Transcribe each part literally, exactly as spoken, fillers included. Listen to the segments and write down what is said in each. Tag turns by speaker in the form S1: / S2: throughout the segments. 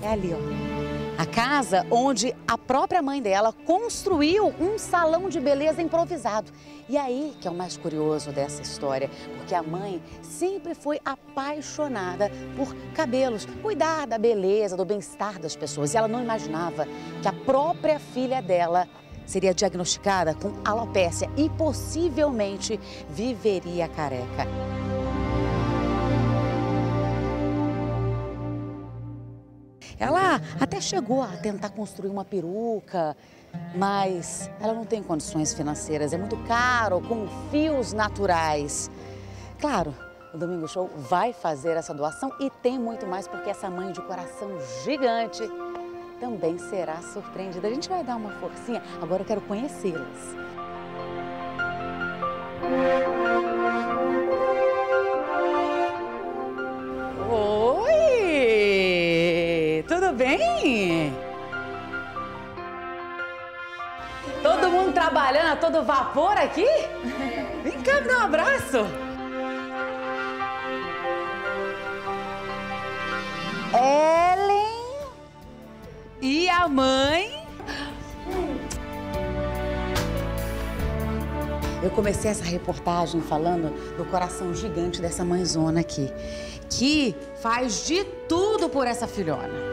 S1: É ali, ó. A casa onde a própria mãe dela construiu um salão de beleza improvisado. E aí que é o mais curioso dessa história, porque a mãe sempre foi apaixonada por cabelos, cuidar da beleza, do bem-estar das pessoas. E ela não imaginava que a própria filha dela seria diagnosticada com alopécia e possivelmente viveria careca. Ela até chegou a tentar construir uma peruca, mas ela não tem condições financeiras, é muito caro, com fios naturais. Claro, o Domingo Show vai fazer essa doação e tem muito mais, porque essa mãe de coração gigante também será surpreendida. A gente vai dar uma forcinha, agora eu quero conhecê-las. Tudo bem? Todo mundo trabalhando a todo vapor aqui? Vem cá, me dá um abraço. Ellen e a mãe. Eu comecei essa reportagem falando do coração gigante dessa mãezona aqui, que faz de tudo por essa filhona.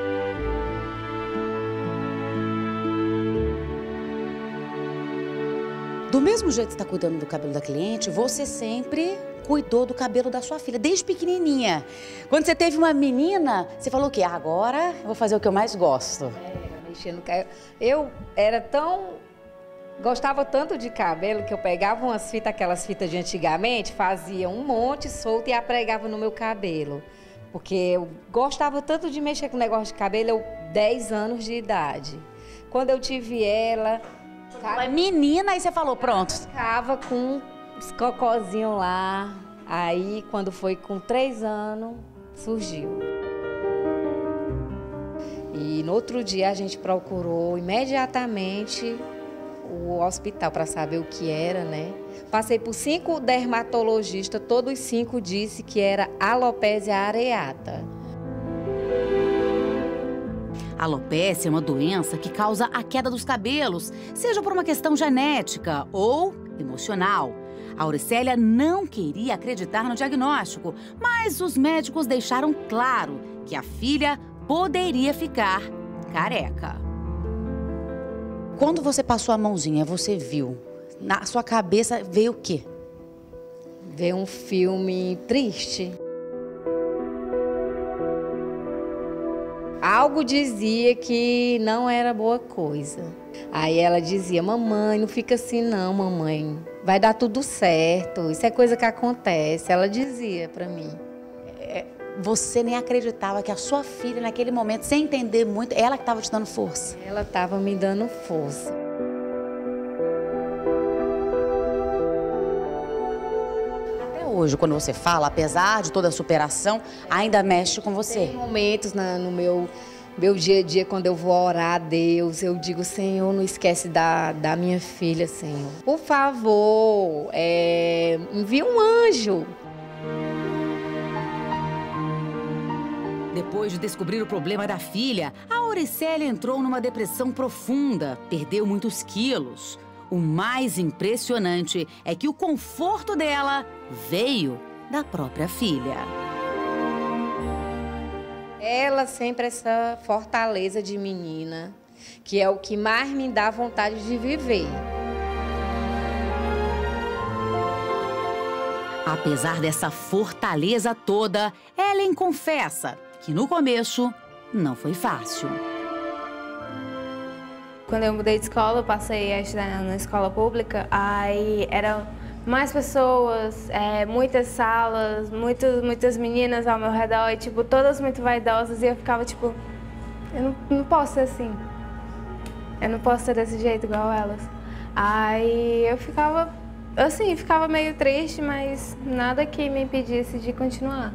S1: Do mesmo jeito que você está cuidando do cabelo da cliente, você sempre cuidou do cabelo da sua filha, desde pequenininha. Quando você teve uma menina, você falou o quê? Agora eu vou fazer o que eu mais gosto.
S2: É, mexendo no cabelo. Eu era tão... Gostava tanto de cabelo que eu pegava umas fitas, aquelas fitas de antigamente, fazia um monte solto e a pregava no meu cabelo. Porque eu gostava tanto de mexer com negócio de cabelo, eu dez anos de idade. Quando eu tive ela...
S1: Ela é menina, aí você falou, pronto.
S2: Ficava com os cocozinhos lá. Aí, quando foi com três anos, surgiu. E no outro dia a gente procurou imediatamente o hospital para saber o que era, né? Passei por cinco dermatologistas, todos cinco disseram que era alopécia areata.
S1: A alopécia é uma doença que causa a queda dos cabelos, seja por uma questão genética ou emocional. A Auricélia não queria acreditar no diagnóstico, mas os médicos deixaram claro que a filha poderia ficar careca. Quando você passou a mãozinha, você viu, na sua cabeça veio o quê?
S2: Veio um filme triste. Algo dizia que não era boa coisa. Aí ela dizia, mamãe, não fica assim não, mamãe. Vai dar tudo certo, isso é coisa que acontece. Ela dizia pra mim.
S1: É, você nem acreditava que a sua filha, naquele momento, sem entender muito, ela que estava te dando força.
S2: Ela estava me dando força.
S1: Hoje, quando você fala, apesar de toda a superação, ainda mexe com você.
S2: Tem momentos na, no meu, meu dia a dia, quando eu vou orar a Deus, eu digo, Senhor, não esquece da, da minha filha, Senhor. Por favor, é, envia um anjo.
S1: Depois de descobrir o problema da filha, a Auricélia entrou numa depressão profunda, perdeu muitos quilos. O mais impressionante é que o conforto dela veio da própria filha.
S2: Ela sempre essa fortaleza de menina, que é o que mais me dá vontade de viver.
S1: Apesar dessa fortaleza toda, Ellen confessa que no começo não foi fácil.
S3: Quando eu mudei de escola, eu passei a estudar na escola pública, aí eram mais pessoas, é, muitas salas, muitas, muitas meninas ao meu redor, e tipo, todas muito vaidosas, e eu ficava tipo, eu não, não posso ser assim, eu não posso ser desse jeito igual elas. Aí eu ficava, assim, ficava meio triste, mas nada que me impedisse de continuar.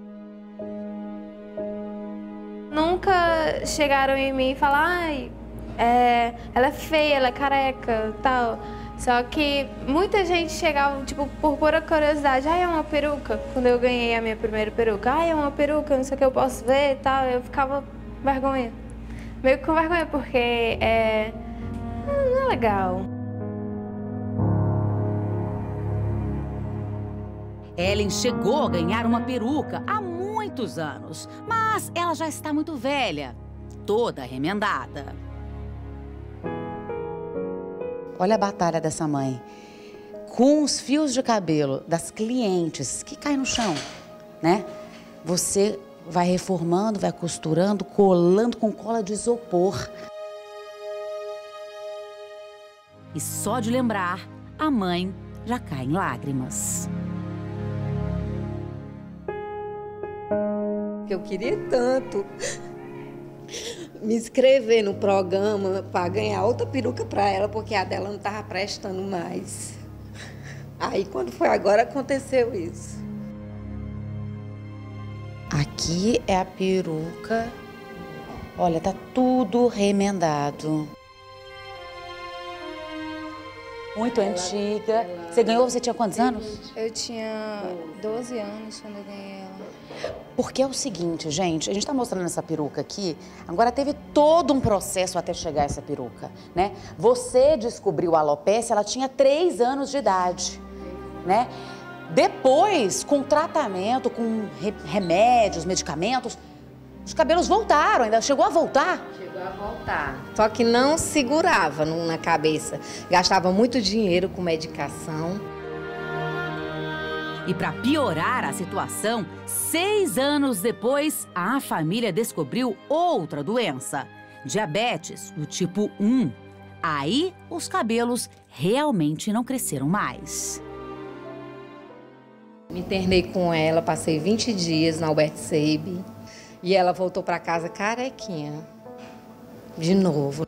S3: Nunca chegaram em mim e falaram, ai, É, ela é feia, ela é careca, tal. Só que muita gente chegava, tipo, por pura curiosidade. Ah, é uma peruca? Quando eu ganhei a minha primeira peruca. Ah, é uma peruca, não sei o que eu posso ver e tal. Eu ficava vergonha. Meio que com vergonha, porque é, não é legal.
S1: Ellen chegou a ganhar uma peruca há muitos anos, mas ela já está muito velha, toda remendada. Olha a batalha dessa mãe. Com os fios de cabelo das clientes que caem no chão, né? Você vai reformando, vai costurando, colando com cola de isopor. E só de lembrar, a mãe já cai em lágrimas.
S2: Eu queria tanto me inscrever no programa para ganhar outra peruca para ela, porque a dela não estava prestando mais. Aí, quando foi agora, aconteceu isso.
S1: Aqui é a peruca. Olha, tá tudo remendado. Muito ela, antiga. Ela... Você ganhou, você tinha quantos anos?
S3: Eu tinha doze anos quando eu ganhei ela.
S1: Porque é o seguinte, gente, a gente tá mostrando essa peruca aqui, agora teve todo um processo até chegar essa peruca, né? Você descobriu a alopecia, ela tinha três anos de idade, né? Depois, com tratamento, com re remédios, medicamentos, os cabelos voltaram, ainda chegou a voltar?
S2: Chegou a voltar. Só que não segurava na cabeça. Gastava muito dinheiro com medicação.
S1: E para piorar a situação, seis anos depois, a família descobriu outra doença, diabetes do tipo um. Aí, os cabelos realmente não cresceram mais.
S2: Me internei com ela, passei vinte dias na Albert Sabin e ela voltou para casa carequinha, de novo.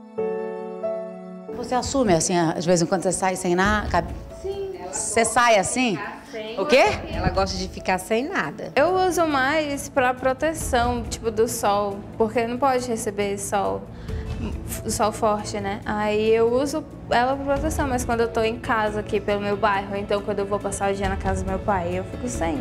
S1: Você assume assim, de vez em quando você sai sem nada?
S2: Sim.
S1: Você sai assim?
S2: Sem
S1: o quê?
S2: Ela gosta de ficar sem nada.
S3: Eu uso mais para proteção, tipo, do sol, porque não pode receber sol, sol forte, né? Aí eu uso ela para proteção, mas quando eu tô em casa aqui pelo meu bairro, então quando eu vou passar o dia na casa do meu pai, eu fico sem.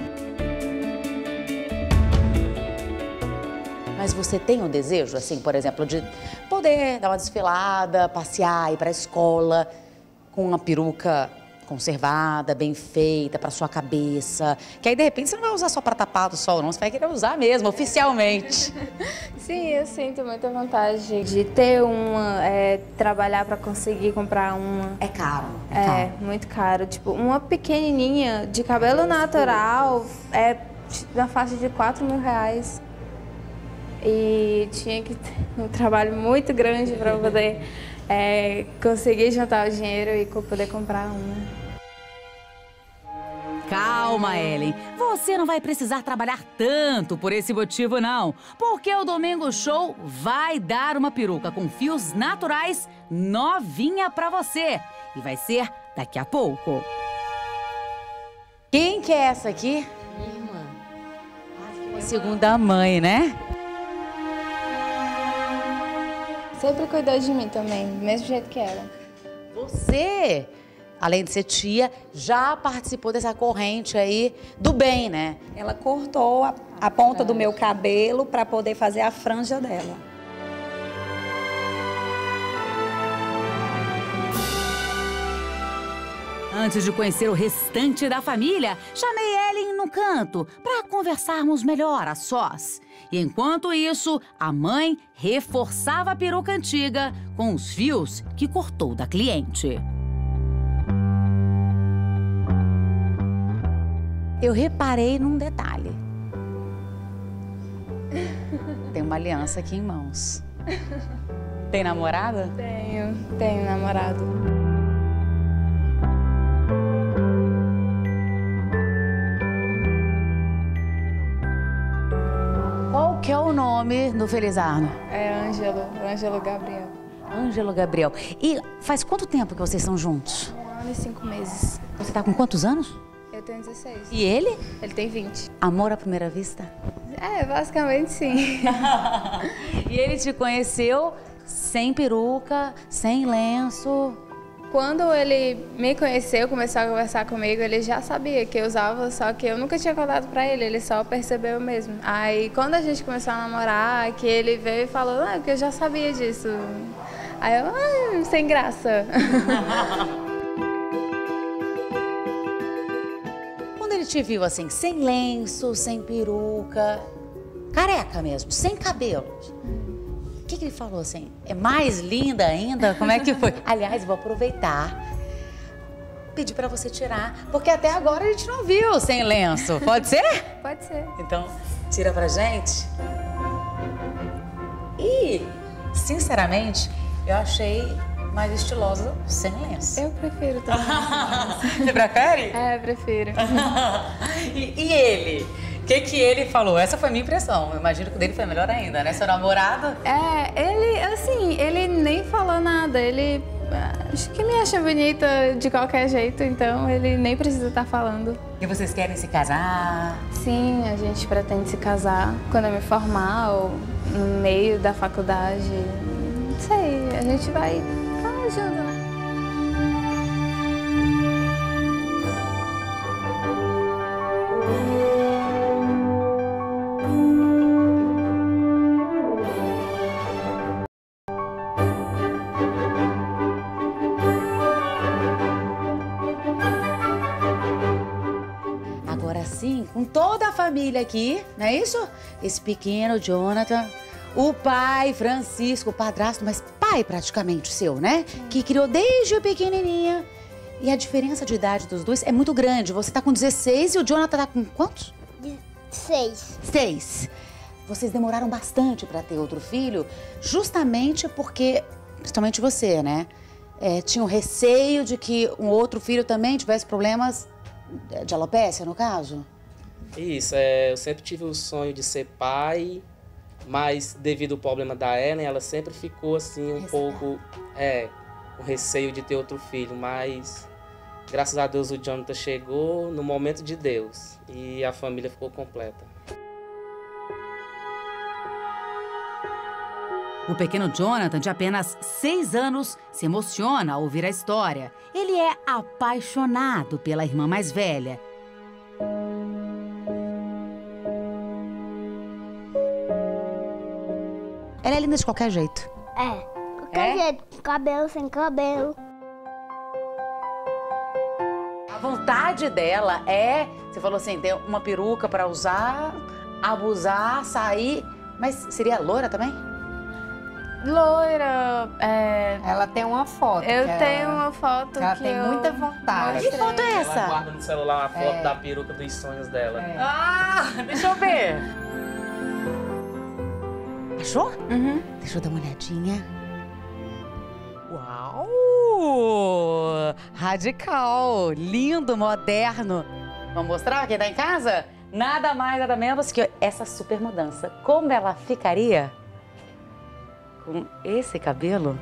S1: Mas você tem um desejo, assim, por exemplo, de poder dar uma desfilada, passear, ir para a escola com uma peruca conservada, bem feita, para sua cabeça, que aí de repente você não vai usar só para tapar do sol, não, você vai querer usar mesmo, oficialmente.
S3: Sim, eu sinto muita vontade de ter uma, é, trabalhar para conseguir comprar uma.
S1: É caro. É,
S3: é
S1: caro.
S3: muito caro. Tipo, uma pequenininha de cabelo natural é na faixa de quatro mil reais. E tinha que ter um trabalho muito grande para poder é, conseguir juntar o dinheiro e poder comprar uma.
S1: Calma, Ellen. Você não vai precisar trabalhar tanto por esse motivo, não. Porque o Domingo Show vai dar uma peruca com fios naturais novinha pra você. E vai ser daqui a pouco. Quem que é essa aqui?
S2: Minha irmã.
S1: Segunda mãe, né?
S3: Sempre cuidou de mim também, do mesmo jeito que ela.
S1: Você, além de ser tia, já participou dessa corrente aí do bem, né?
S4: Ela cortou a, a ponta do meu cabelo para poder fazer a franja dela.
S1: Antes de conhecer o restante da família, chamei Ellen no canto para conversarmos melhor a sós. E enquanto isso, a mãe reforçava a peruca antiga com os fios que cortou da cliente. Eu reparei num detalhe. Tem uma aliança aqui em mãos. Tem namorada?
S3: Tenho, tenho namorado.
S1: Qual que é o nome do Felizardo?
S3: É Ângelo, Ângelo Gabriel.
S1: Ângelo Gabriel. E faz quanto tempo que vocês são juntos?
S3: Um ano e cinco meses.
S1: Você tá com quantos anos?
S3: Eu tenho dezesseis.
S1: E ele?
S3: Ele tem vinte.
S1: Amor à primeira vista?
S3: É, basicamente sim.
S1: E ele te conheceu sem peruca, sem lenço?
S3: Quando ele me conheceu, começou a conversar comigo, ele já sabia que eu usava, só que eu nunca tinha contado pra ele, ele só percebeu mesmo. Aí quando a gente começou a namorar, que ele veio e falou, ah, porque eu já sabia disso. Aí eu, ah, sem graça.
S1: Quando ele te viu assim, sem lenço, sem peruca, careca mesmo, sem cabelo, o que, que ele falou assim? É mais linda ainda? Como é que foi? Aliás, vou aproveitar, pedir pra você tirar, porque até agora a gente não viu sem lenço. Pode ser?
S3: Pode ser.
S1: Então, tira pra gente. E, sinceramente, eu achei mais estilosa sem lenço.
S3: Eu prefiro também.
S1: Você prefere?
S3: É, eu prefiro.
S1: e, e ele? O que que ele falou? Essa foi a minha impressão. Eu imagino que o dele foi melhor ainda, né? Seu namorado?
S3: É, ele, assim, ele nem falou nada. Ele acho que me acha bonita de qualquer jeito, então ele nem precisa estar falando.
S1: E vocês querem se casar?
S3: Sim, a gente pretende se casar quando eu me formar ou no meio da faculdade. Não sei, a gente vai ficar junto, né?
S1: Agora sim, com toda a família aqui, não é isso? Esse pequeno Jonathan, o pai Francisco, o padrasto, mas pai praticamente seu, né? Que criou desde pequenininha. E a diferença de idade dos dois é muito grande. Você tá com dezesseis e o Jonathan tá com quantos?
S5: Seis.
S1: Seis. Vocês demoraram bastante para ter outro filho, justamente porque, principalmente você, né? É, tinha um receio de que um outro filho também tivesse problemas de alopécia, no caso?
S6: Isso, é, eu sempre tive o sonho de ser pai, mas devido ao problema da Ellen, ela sempre ficou assim um
S1: Receio.
S6: pouco, é, com receio de ter outro filho, mas graças a Deus o Jonathan chegou no momento de Deus e a família ficou completa.
S1: O pequeno Jonathan, de apenas seis anos, se emociona ao ouvir a história. Ele é apaixonado pela irmã mais velha. Ela é linda de qualquer jeito.
S5: É. Qualquer
S1: É?
S5: jeito. Cabelo sem cabelo.
S1: A vontade dela é, você falou assim, ter uma peruca para usar, abusar, sair, mas seria loira também?
S3: Loira, é...
S2: Ela tem uma foto.
S3: eu
S2: que
S3: tenho
S2: ela,
S3: uma foto
S2: ela
S3: que
S2: tem
S3: eu
S2: muita vontade.
S1: Que foto é essa?
S6: Ela guarda no celular a foto
S2: É.
S6: da peruca dos sonhos dela.
S2: É.
S1: Ah, deixa eu ver. Achou?
S3: Uhum.
S1: Deixa eu dar uma olhadinha. Uau! Radical, lindo, moderno. Vamos mostrar quem tá em casa? Nada mais, nada menos que essa super mudança. Como ela ficaria com esse cabelo?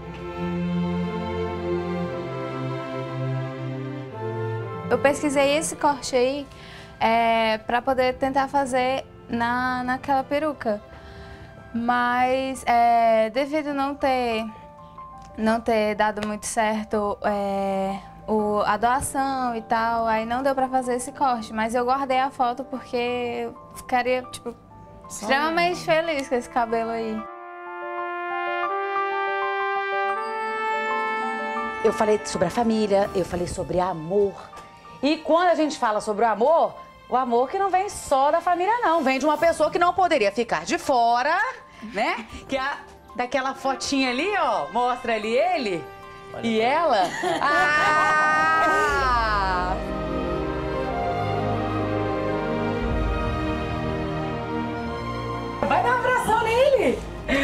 S3: Eu pesquisei esse corte aí é, para poder tentar fazer na, naquela peruca. Mas é, devido não ter, não ter dado muito certo é, o, a doação e tal, aí não deu para fazer esse corte. Mas eu guardei a foto porque eu ficaria, tipo, extremamente feliz com esse cabelo aí.
S1: Eu falei sobre a família, eu falei sobre amor. E quando a gente fala sobre o amor, o amor que não vem só da família, não. Vem de uma pessoa que não poderia ficar de fora, né? Que é daquela fotinha ali, ó, mostra ali ele.
S6: Olha
S1: E
S6: pra
S1: ela... Ah! Vai dar um abração nele!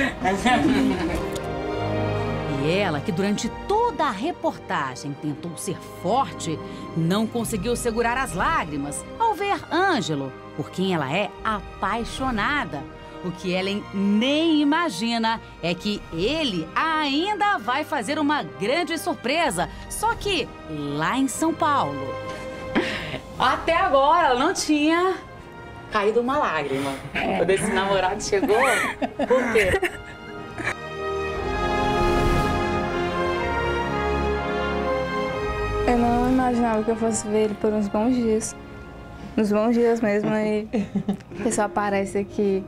S1: E ela, que durante toda a reportagem tentou ser forte, não conseguiu segurar as lágrimas ao ver Ângelo, por quem ela é apaixonada. O que Ellen nem imagina é que ele ainda vai fazer uma grande surpresa, só que lá em São Paulo. Até agora ela não tinha caído uma lágrima. Quando esse namorado chegou, por quê?
S3: imaginava que eu fosse ver ele por uns bons dias. Uns bons dias mesmo, aí o pessoal aparece aqui.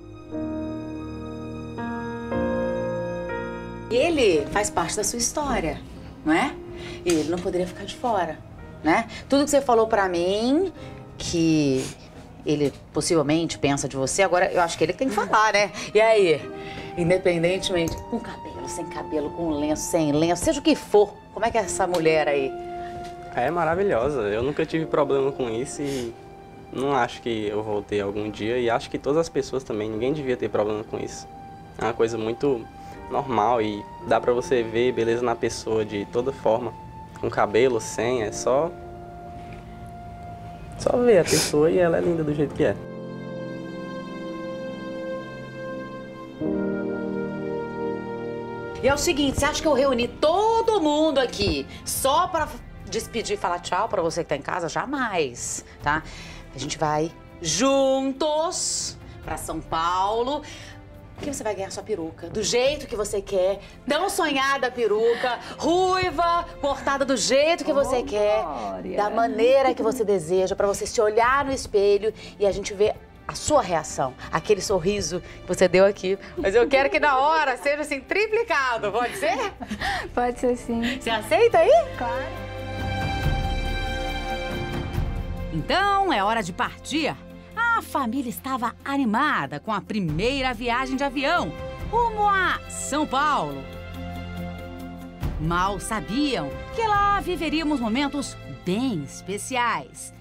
S1: Ele faz parte da sua história, não é? E ele não poderia ficar de fora, né? Tudo que você falou pra mim, que ele possivelmente pensa de você, agora eu acho que ele que tem que falar, né? E aí, independentemente, com cabelo, sem cabelo, com lenço, sem lenço, seja o que for, como é que é essa mulher aí?
S7: É maravilhosa, eu nunca tive problema com isso e não acho que eu vou ter algum dia e acho que todas as pessoas também, ninguém devia ter problema com isso. É uma coisa muito normal e dá pra você ver beleza na pessoa de toda forma, com cabelo, sem, é só... Só ver a pessoa e ela é linda do jeito que é.
S1: E é o seguinte, você acha que eu reuni todo mundo aqui só pra despedir e falar tchau pra você que tá em casa? Jamais, tá? A gente vai juntos pra São Paulo, porque você vai ganhar sua peruca do jeito que você quer, tão sonhada peruca, ruiva, cortada do jeito que você
S4: Oh,
S1: quer,
S4: Glória.
S1: da maneira que você deseja, pra você se olhar no espelho e a gente ver a sua reação, aquele sorriso que você deu aqui. Mas eu quero que na hora seja assim, triplicado, pode ser?
S3: Pode ser sim.
S1: Você aceita aí?
S3: Claro.
S8: Então é hora de partir. A família estava animada com a primeira viagem de avião rumo a São Paulo. Mal sabiam que lá viveríamos momentos bem especiais.